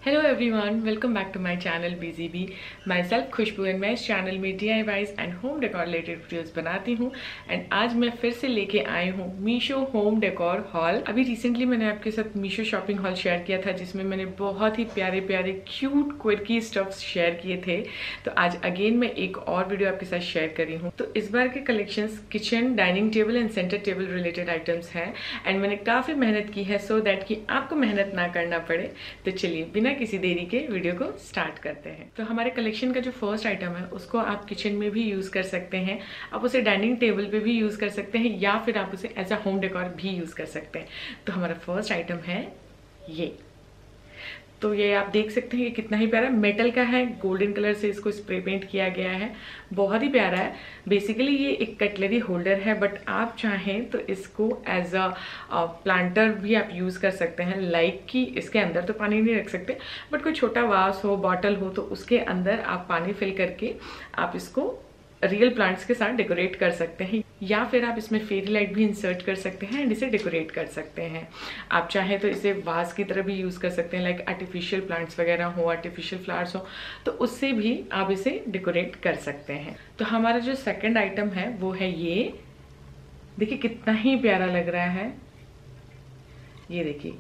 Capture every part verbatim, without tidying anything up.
Hello everyone, welcome back to my channel busy bee. Myself Khushboo and मैं इस चैनल में D I Ys and home decor related videos बनाती हूँ। And आज मैं फिर से लेके आई हूँ मीशो होम डेकोर हॉल। अभी रिसेंटली मैंने आपके साथ मीशो शॉपिंग हॉल शेयर किया था जिसमें मैंने बहुत ही प्यारे प्यारे क्यूट क्विर्की स्टफ्स शेयर किए थे। तो आज अगेन मैं एक और वीडियो आपके साथ शेयर करी हूँ। तो इस बार के collections kitchen, dining table and centre table related items हैं एंड मैंने काफ़ी मेहनत की है सो दैट कि आपको मेहनत ना करना पड़े। तो चलिए बिना किसी देरी के वीडियो को स्टार्ट करते हैं। तो हमारे कलेक्शन का जो फर्स्ट आइटम है उसको आप किचन में भी यूज कर सकते हैं, आप उसे डाइनिंग टेबल पे भी यूज कर सकते हैं या फिर आप उसे एज अ होम डेकोर भी यूज कर सकते हैं। तो हमारा फर्स्ट आइटम है ये। तो ये आप देख सकते हैं कि कितना ही प्यारा मेटल का है, गोल्डन कलर से इसको स्प्रे पेंट किया गया है, बहुत ही प्यारा है। बेसिकली ये एक कटलरी होल्डर है बट आप चाहें तो इसको एज अ प्लांटर भी आप यूज कर सकते हैं। लाइक कि इसके अंदर तो पानी नहीं रख सकते बट कोई छोटा वास हो, बॉटल हो तो उसके अंदर आप पानी फिल करके आप इसको रियल प्लांट्स के साथ डेकोरेट कर सकते हैं या फिर आप इसमें फेरी लाइट भी इंसर्ट कर सकते हैं एंड इसे डेकोरेट कर सकते हैं। आप चाहें तो इसे वास की तरह भी यूज कर सकते हैं, लाइक आर्टिफिशियल प्लांट्स वगैरह हो, आर्टिफिशियल फ्लावर्स हो तो उससे भी आप इसे डेकोरेट कर सकते हैं। तो हमारा जो सेकंड आइटम है वो है ये। देखिए कितना ही प्यारा लग रहा है। ये देखिए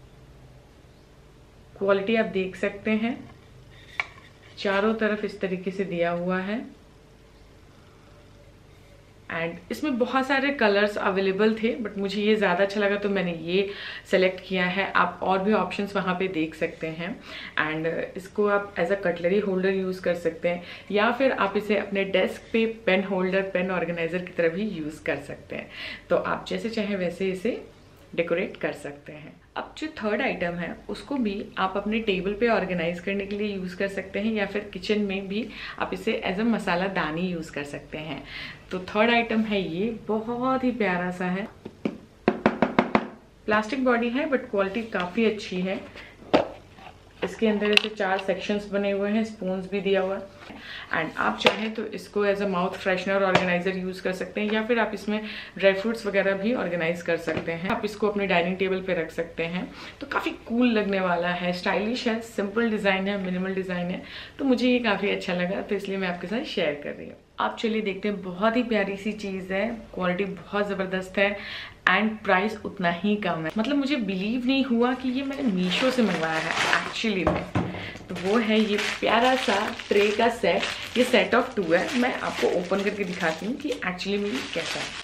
क्वालिटी आप देख सकते हैं, चारों तरफ इस तरीके से दिया हुआ है एंड इसमें बहुत सारे कलर्स अवेलेबल थे बट मुझे ये ज़्यादा अच्छा लगा तो मैंने ये सेलेक्ट किया है। आप और भी ऑप्शंस वहाँ पे देख सकते हैं एंड इसको आप as a cutlery holder use कर सकते हैं या फिर आप इसे अपने डेस्क पे पेन होल्डर, पेन ऑर्गेनाइजर की तरह भी यूज़ कर सकते हैं। तो आप जैसे चाहें वैसे इसे डेकोरेट कर सकते हैं। अब जो थर्ड आइटम है उसको भी आप अपने टेबल पे ऑर्गेनाइज करने के लिए यूज़ कर सकते हैं या फिर किचन में भी आप इसे एज अ मसाला दानी यूज़ कर सकते हैं। तो थर्ड आइटम है ये, बहुत ही प्यारा सा है। प्लास्टिक बॉडी है बट क्वालिटी काफ़ी अच्छी है। इसके अंदर ऐसे चार सेक्शंस बने हुए हैं, स्पून्स भी दिया हुआ है एंड आप चाहें तो इसको as a mouth freshener organiser use कर सकते हैं या फिर आप इसमें ड्राई फ्रूट्स वगैरह भी ऑर्गेनाइज कर सकते हैं। आप इसको अपने डाइनिंग टेबल पे रख सकते हैं। तो काफ़ी कूल लगने वाला है, स्टाइलिश है, सिंपल डिज़ाइन है, मिनिमल डिज़ाइन है। तो मुझे ये काफ़ी अच्छा लगा तो इसलिए मैं आपके साथ शेयर कर रही हूँ। आप चलिए देखते हैं, बहुत ही प्यारी सी चीज़ है, क्वालिटी बहुत ज़बरदस्त है एंड प्राइस उतना ही कम है। मतलब मुझे बिलीव नहीं हुआ कि ये मैंने मीशो से मंगवाया है एक्चुअली में। तो वो है ये प्यारा सा ट्रे का सेट। ये सेट ऑफ टू है। मैं आपको ओपन करके दिखाती हूँ कि एक्चुअली में ये कैसा है।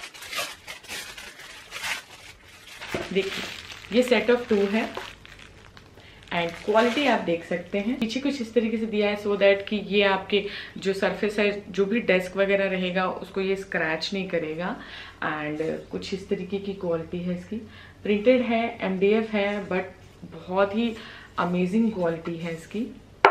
देखिए ये सेट ऑफ टू है एंड क्वालिटी आप देख सकते हैं। पीछे कुछ इस तरीके से दिया है सो दैट कि ये आपके जो सरफेस है, जो भी डेस्क वगैरह रहेगा उसको ये स्क्रैच नहीं करेगा एंड कुछ इस तरीके की क्वालिटी है इसकी। प्रिंटेड है, एम डी एफ है बट बहुत ही अमेजिंग क्वालिटी है इसकी।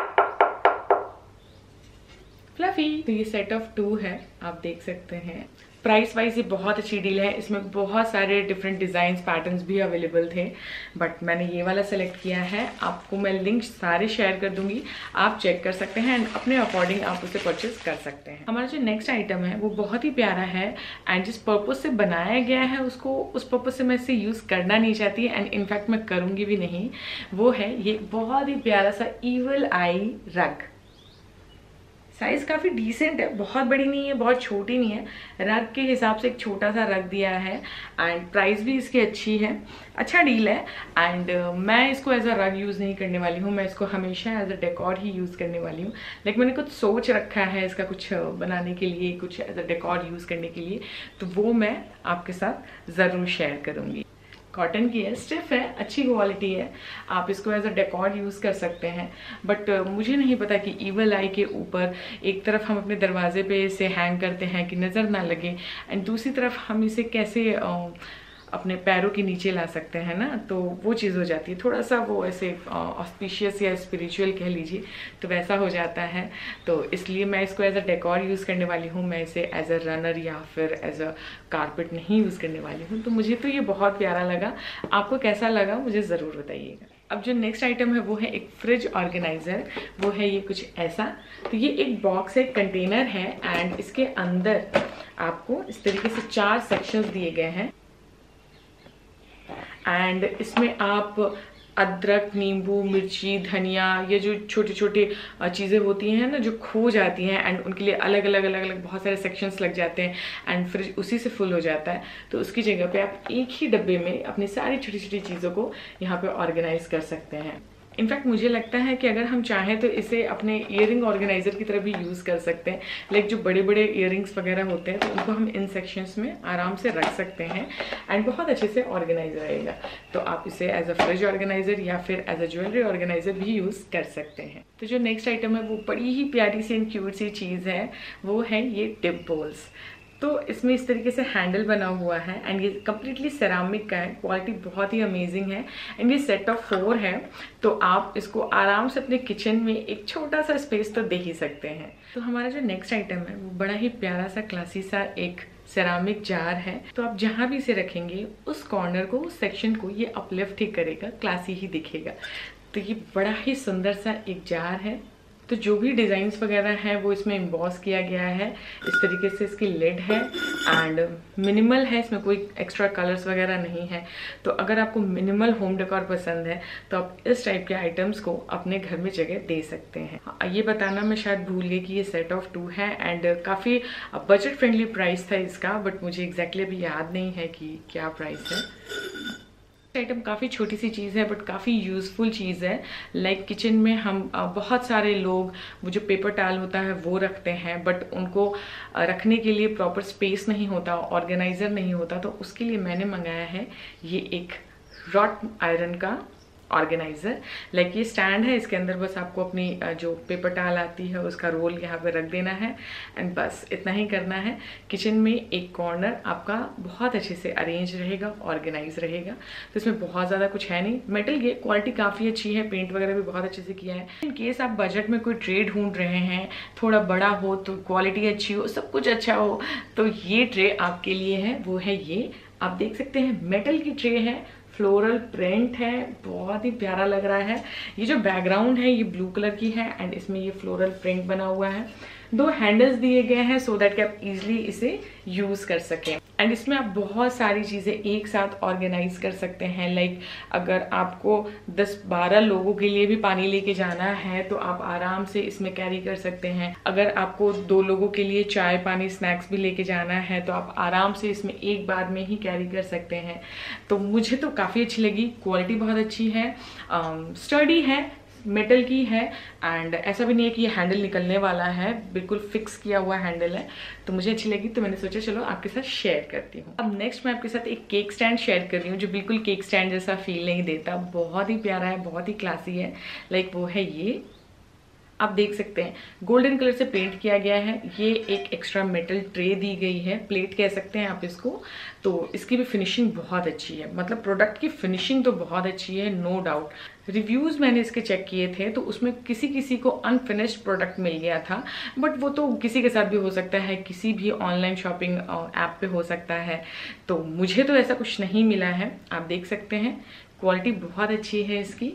फ्लफी। तो ये सेट ऑफ टू है, आप देख सकते हैं। प्राइस वाइज ये बहुत अच्छी डील है। इसमें बहुत सारे डिफरेंट डिजाइन पैटर्न्स भी अवेलेबल थे बट मैंने ये वाला सेलेक्ट किया है। आपको मैं लिंक सारे शेयर कर दूंगी, आप चेक कर सकते हैं एंड अपने अकॉर्डिंग आप उसे परचेज कर सकते हैं। हमारा जो नेक्स्ट आइटम है वो बहुत ही प्यारा है एंड जिस पर्पज से बनाया गया है उसको उस पर्पज से मैं इसे यूज करना नहीं चाहती एंड इनफैक्ट मैं करूंगी भी नहीं। वो है ये बहुत ही प्यारा सा ईवल आई रग। साइज काफ़ी डिसेंट है, बहुत बड़ी नहीं है, बहुत छोटी नहीं है। रग के हिसाब से एक छोटा सा रग दिया है एंड प्राइस भी इसकी अच्छी है, अच्छा डील है एंड uh, मैं इसको एज अ रग यूज़ नहीं करने वाली हूँ। मैं इसको हमेशा एज अ डेकोर ही यूज़ करने वाली हूँ। लाइक मैंने कुछ सोच रखा है इसका कुछ बनाने के लिए, कुछ एज अ डेकोर यूज़ करने के लिए, तो वो मैं आपके साथ ज़रूर शेयर करूँगी। कॉटन की है, स्टिफ है, अच्छी क्वालिटी है। आप इसको एज अ डेकोर यूज़ कर सकते हैं बट uh, मुझे नहीं पता कि ईवल आई के ऊपर एक तरफ हम अपने दरवाजे पे इसे हैंग करते हैं कि नज़र ना लगे एंड दूसरी तरफ हम इसे कैसे uh, अपने पैरों के नीचे ला सकते हैं ना, तो वो चीज़ हो जाती है थोड़ा सा वो ऐसे ऑस्पिशियस या स्पिरिचुअल कह लीजिए, तो वैसा हो जाता है। तो इसलिए मैं इसको एज अ डेकोर यूज़ करने वाली हूँ। मैं इसे एज अ रनर या फिर एज अ कारपेट नहीं यूज़ करने वाली हूँ। तो मुझे तो ये बहुत प्यारा लगा। आपको कैसा लगा मुझे ज़रूर बताइएगा। अब जो नेक्स्ट आइटम है वो है एक फ्रिज ऑर्गेनाइजर। वो है ये कुछ ऐसा। तो ये एक बॉक्स है, कंटेनर है एंड इसके अंदर आपको इस तरीके से चार सेक्शंस दिए गए हैं एंड इसमें आप अदरक, नींबू, मिर्ची, धनिया, ये जो छोटी छोटी चीज़ें होती हैं ना जो खो जाती हैं, एंड उनके लिए अलग अलग अलग अलग बहुत सारे सेक्शंस लग जाते हैं एंड फ्रिज उसी से फुल हो जाता है। तो उसकी जगह पे आप एक ही डब्बे में अपनी सारी छोटी छोटी चीज़ों को यहाँ पे ऑर्गेनाइज कर सकते हैं। इनफैक्ट मुझे लगता है कि अगर हम चाहें तो इसे अपने ईयरिंग ऑर्गेनाइजर की तरह भी यूज़ कर सकते हैं। लाइक जो बड़े बड़े ईयरिंग्स वगैरह होते हैं तो उनको हम इन सेक्शंस में आराम से रख सकते हैं एंड बहुत अच्छे से ऑर्गेनाइज रहेगा। तो आप इसे एज अ फ्रिज ऑर्गेनाइजर या फिर एज अ ज्वेलरी ऑर्गेनाइजर भी यूज़ कर सकते हैं। तो जो नेक्स्ट आइटम है वो बड़ी ही प्यारी सी एंड क्यूट सी चीज़ है, वो है ये टिप बोल्स। तो इसमें इस तरीके से हैंडल बना हुआ है एंड ये कम्प्लीटली सेरामिक का है, क्वालिटी बहुत ही अमेजिंग है एंड ये सेट ऑफ फोर है। तो आप इसको आराम से अपने किचन में एक छोटा सा स्पेस तो दे ही सकते हैं। तो हमारा जो नेक्स्ट आइटम है वो बड़ा ही प्यारा सा क्लासी सा एक सेरामिक जार है। तो आप जहाँ भी इसे रखेंगे उस कॉर्नर को, उस सेक्शन को ये अपलिफ्ट ही करेगा, क्लासी ही दिखेगा। तो ये बड़ा ही सुंदर सा एक जार है। तो जो भी डिज़ाइंस वगैरह हैं वो इसमें एम्बॉस किया गया है, इस तरीके से इसकी लिड है एंड मिनिमल है, इसमें कोई एक्स्ट्रा कलर्स वगैरह नहीं है। तो अगर आपको मिनिमल होम डेकोर पसंद है तो आप इस टाइप के आइटम्स को अपने घर में जगह दे सकते हैं। ये बताना मैं शायद भूल गई कि ये सेट ऑफ टू है एंड काफ़ी बजट फ्रेंडली प्राइस था इसका, बट मुझे एग्जैक्टली अभी याद नहीं है कि क्या प्राइस है। आइटम काफ़ी छोटी सी चीज़ है बट काफ़ी यूज़फुल चीज़ है। लाइक किचन में हम बहुत सारे लोग वो जो पेपर टॉवल होता है वो रखते हैं, बट उनको रखने के लिए प्रॉपर स्पेस नहीं होता, ऑर्गेनाइजर नहीं होता। तो उसके लिए मैंने मंगाया है ये एक रॉट आयरन का ऑर्गेनाइजर। लाइक ये स्टैंड है, इसके अंदर बस आपको अपनी जो पेपर टॉवल आती है उसका रोल यहाँ पे रख देना है एंड बस इतना ही करना है। किचन में एक कॉर्नर आपका बहुत अच्छे से अरेंज रहेगा, ऑर्गेनाइज रहेगा। तो इसमें बहुत ज़्यादा कुछ है नहीं। मेटल की क्वालिटी काफ़ी अच्छी है, पेंट वगैरह भी बहुत अच्छे से किया है। इन केस आप बजट में कोई ट्रे ढूंढ रहे हैं, थोड़ा बड़ा हो तो क्वालिटी अच्छी हो, सब कुछ अच्छा हो, तो ये ट्रे आपके लिए है। वो है ये, आप देख सकते हैं मेटल की ट्रे है, फ्लोरल प्रिंट है, बहुत ही प्यारा लग रहा है। ये जो बैकग्राउंड है ये ब्लू कलर की है एंड इसमें ये फ्लोरल प्रिंट बना हुआ है। दो हैंडल्स दिए गए हैं सो दैट कि आप इजीली इसे यूज कर सकें एंड इसमें आप बहुत सारी चीजें एक साथ ऑर्गेनाइज कर सकते हैं। लाइक अगर आपको दस बारह लोगों के लिए भी पानी लेके जाना है तो आप आराम से इसमें कैरी कर सकते हैं। अगर आपको दो लोगों के लिए चाय पानी स्नैक्स भी लेके जाना है तो आप आराम से इसमें एक बार में ही कैरी कर सकते हैं। तो मुझे तो काफी अच्छी लगी, क्वालिटी बहुत अच्छी है, स्टर्डी है, मेटल की है एंड ऐसा भी नहीं है कि ये हैंडल निकलने वाला है, बिल्कुल फिक्स किया हुआ हैंडल है। तो मुझे अच्छी लगी तो मैंने सोचा चलो आपके साथ शेयर करती हूँ। अब नेक्स्ट मैं आपके साथ एक केक स्टैंड शेयर कर रही हूँ जो बिल्कुल केक स्टैंड जैसा फील नहीं देता, बहुत ही प्यारा है, बहुत ही क्लासी है। लाइक वो है ये, आप देख सकते हैं गोल्डन कलर से पेंट किया गया है। ये एक एक्स्ट्रा मेटल ट्रे दी गई है, प्लेट कह सकते हैं आप इसको। तो इसकी भी फिनिशिंग बहुत अच्छी है, मतलब प्रोडक्ट की फिनिशिंग तो बहुत अच्छी है, नो डाउट। रिव्यूज मैंने इसके चेक किए थे तो उसमें किसी किसी को अनफिनिश्ड प्रोडक्ट मिल गया था, बट वो तो किसी के साथ भी हो सकता है, किसी भी ऑनलाइन शॉपिंग ऐप पे हो सकता है। तो मुझे तो ऐसा कुछ नहीं मिला है। आप देख सकते हैं क्वालिटी बहुत अच्छी है इसकी।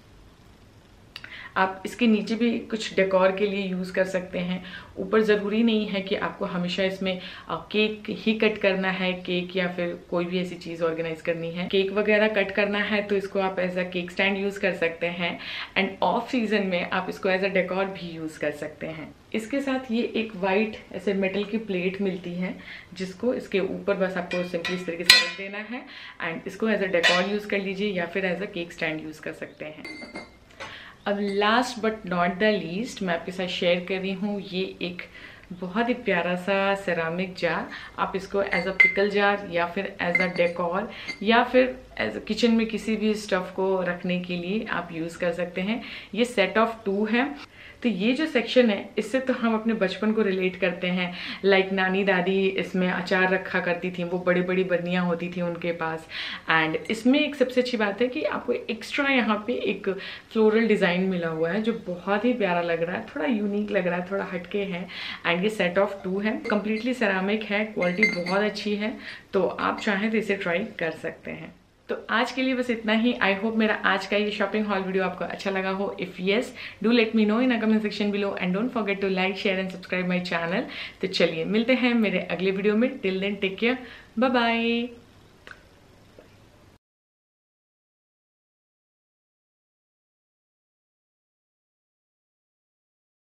आप इसके नीचे भी कुछ डेकोर के लिए यूज़ कर सकते हैं। ऊपर ज़रूरी नहीं है कि आपको हमेशा इसमें केक ही कट करना है, केक या फिर कोई भी ऐसी चीज़ ऑर्गेनाइज करनी है। केक वगैरह कट करना है तो इसको आप as a cake stand use कर सकते हैं एंड ऑफ सीजन में आप इसको एज अ डेकोर भी यूज़ कर सकते हैं। इसके साथ ये एक वाइट ऐसे मेटल की प्लेट मिलती है जिसको इसके ऊपर बस आपको सिंपली इस तरीके से रख देना है एंड इसको एज अ डेकोर यूज़ कर लीजिए या फिर as a cake stand use कर सकते हैं। अब last but not the least मैं आपके साथ शेयर कर रही हूँ ये एक बहुत ही प्यारा सा सेरामिक जार। आप इसको एज अ पिकल जार या फिर एज अ डेकोर या फिर एज अ किचन में किसी भी स्टफ को रखने के लिए आप यूज़ कर सकते हैं। ये सेट ऑफ टू है। तो ये जो सेक्शन है इससे तो हम अपने बचपन को रिलेट करते हैं। लाइक नानी दादी इसमें अचार रखा करती थी, वो बड़ी बड़ी बर्नियाँ होती थी उनके पास। एंड इसमें एक सबसे अच्छी बात है कि आपको एक्स्ट्रा यहाँ पे एक फ्लोरल डिज़ाइन मिला हुआ है जो बहुत ही प्यारा लग रहा है, थोड़ा यूनिक लग रहा है, थोड़ा हटके है। एंड ये सेट ऑफ टू है, कम्प्लीटली सेरामिक है, क्वालिटी बहुत अच्छी है। तो आप चाहें तो इसे ट्राई कर सकते हैं। तो आज के लिए बस इतना ही। आई होप मेरा आज का ये शॉपिंग हॉल वीडियो आपको अच्छा लगा हो। If yes, do let me know in a comment section below and don't forget to like share and subscribe my channel. तो चलिए मिलते हैं मेरे अगले वीडियो में। Till then take care, bye bye.